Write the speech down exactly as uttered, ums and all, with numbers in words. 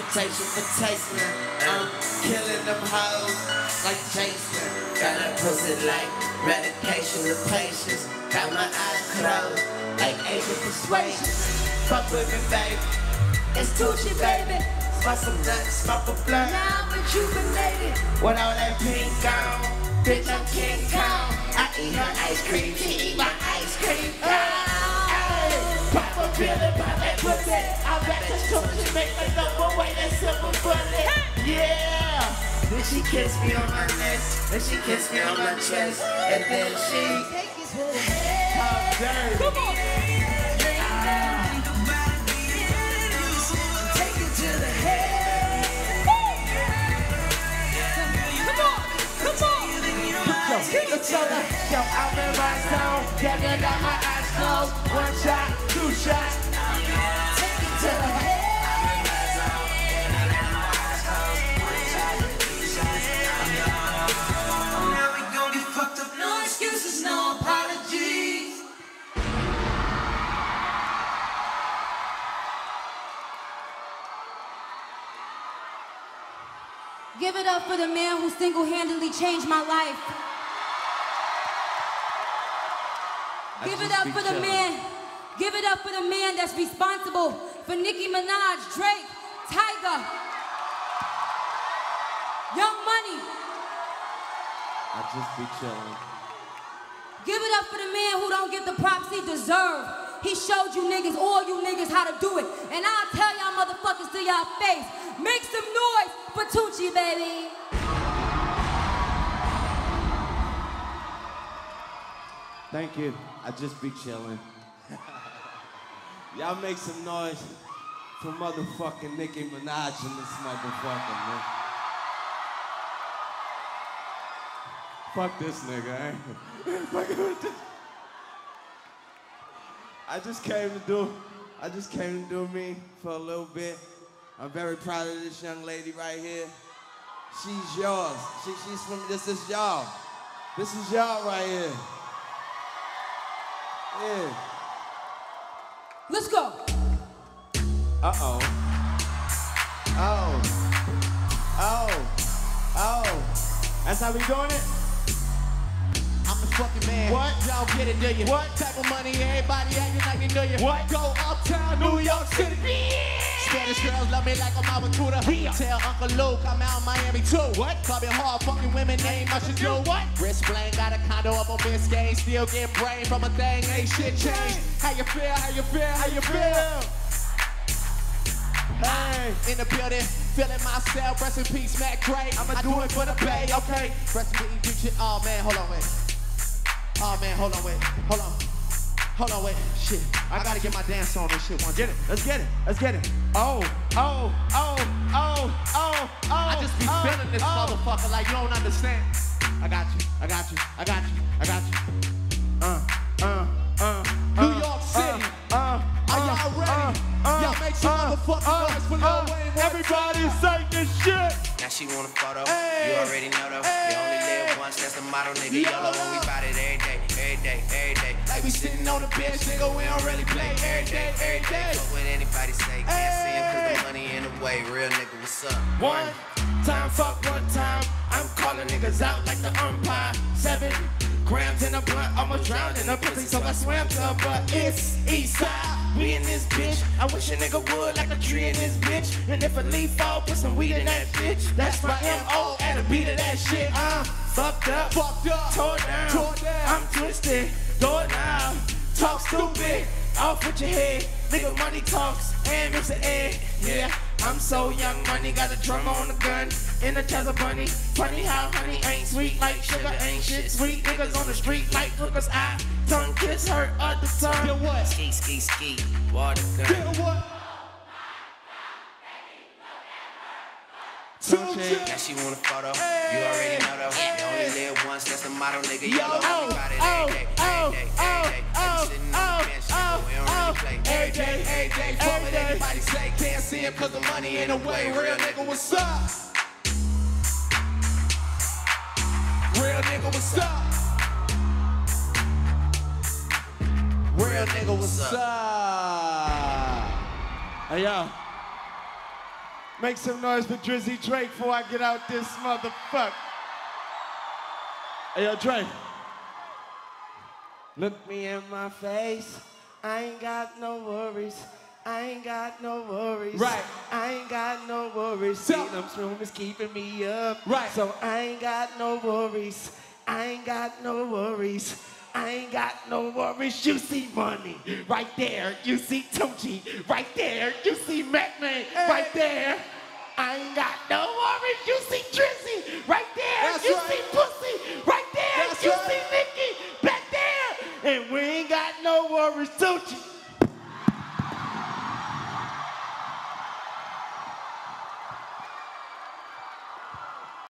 invitation for tasting. I'm killing them hoes like Jason. Got a pussy like medication with patience. Got my eyes closed like Asian persuasion. Fuck with me, baby. It's Tucci, baby. Smoke some nuts, smoke a blunt. Now I'm rejuvenated. With all that pink on, bitch, I'm King Kong. I eat her ice cream, she eat my ice cream. Hey, pop a pill and pop that pussy. I bet this Tucci make a number way that silver bullet. Yeah. Then she kissed me on my neck, then she kissed me on my chest, and then she talked dirty. Come on. Yo, I'm in my zone, yeah, got my eyes closed. One shot, two shots, take it to the head. Now we gon' get fucked up, no excuses, no apologies. Give it up for the man who single-handedly changed my life. Give it up for the man. Give it up for the man that's responsible for Nicki Minaj, Drake, Tiger, Young Money. I just be chilling. Give it up for the man who don't get the props he deserve. He showed you niggas, all you niggas, how to do it. And I'll tell y'all motherfuckers to y'all face. Make some noise for Tucci, baby. Thank you. I just be chilling. Y'all make some noise for motherfucking Nicki Minaj in this motherfucker, man. Fuck this nigga, eh? Fuck with this. I just came to do, I just came to do me for a little bit. I'm very proud of this young lady right here. She's yours. She, she's from, this is y'all. This is y'all right here. Yeah. Let's go. Uh-oh. Oh. Oh. Oh. That's how we doing it? I'm the fucking man. What? Y'all get it, do you? What? Type of money everybody acting like they know you. What? Go uptown, New York City. Yeah. Spanish girls love me like I'm out with Tuda. Yeah. Tell Uncle Luke I'm out in Miami too. What? Clubbing hard, fucking women, ain't much to do. What? Wrist bling, got a condo up on Biscayne. Still get brain from a thing, ain't shit changed. How you feel, how you feel, how you feel? Hey. In the building, feeling myself, rest in peace, Mac Dre. I'ma I do it for the pay, okay? Rest in peace, shit. Oh man, hold on, wait. Oh man, hold on, wait, hold on. Hold on, wait, shit. I gotta get my dance on this shit one. Get it, let's get it, let's get it. Oh, oh, oh, oh, oh, oh. I just be oh, feeling this oh. motherfucker like you don't understand. I got you, I got you, I got you, I got you. Uh, uh, uh, New York City. Uh, uh, Are y'all ready? Uh, uh, y'all make some uh, motherfucking uh, noise for Lil uh, Wayne. Everybody say this shit. Now she want a photo, Hey. you already know though. Hey. You only live once, that's the motto, nigga. YOLO, and we bout it every day, every day, every day. Like we sitting on the bench, nigga, we don't really play every day, every day. Fuck what anybody say, can't see him cause the money in the way. Real nigga, what's up? One time, fuck one time. I'm calling niggas out like the umpire. Seven grams in a blunt, almost drowned in a pussy, so I swam to her butt. It's east side, we in this bitch. I wish a nigga would like a tree in this bitch. And if a leaf fall, put some weed in that bitch. That's my M O at a beat of that shit. I'm fucked up, Fucked up, tore down, tore down. I'm twisted, do it now. Talk stupid, off with your head. Nigga, money talks, and it's an egg. Yeah, I'm so young, money got a drum on the gun. In the Tesla bunny. Funny how honey ain't sweet like sugar, ain't shit sweet. Niggas on the street like hookers, I tongue kiss hurt at the tongue. Get what? Ski, ski, ski, water gun. Get what? Now she want a photo, you already know though. You only live once, that's the motto, nigga. YOLO, and we bout it every day, every day, every day. Like we sitting on the bench, nigga, we don't really play. Every day, every day, fuck what anybody say. Can't see him cause the money in the way. Real nigga, what's up? Real nigga, what's up? Real nigga, what's up? Hey, yo. Make some noise for Drizzy Drake before I get out this motherfucker. Hey, yo, Drake. Look me in my face. I ain't got no worries. I ain't got no worries. Right. I ain't got no worries. So, Freedom room is keeping me up. Right. So I ain't got no worries. I ain't got no worries. I ain't got no worries. You see money right there. You see Tunchi right there. You see Mac Man right there. I ain't got no worries. You see Drizzy right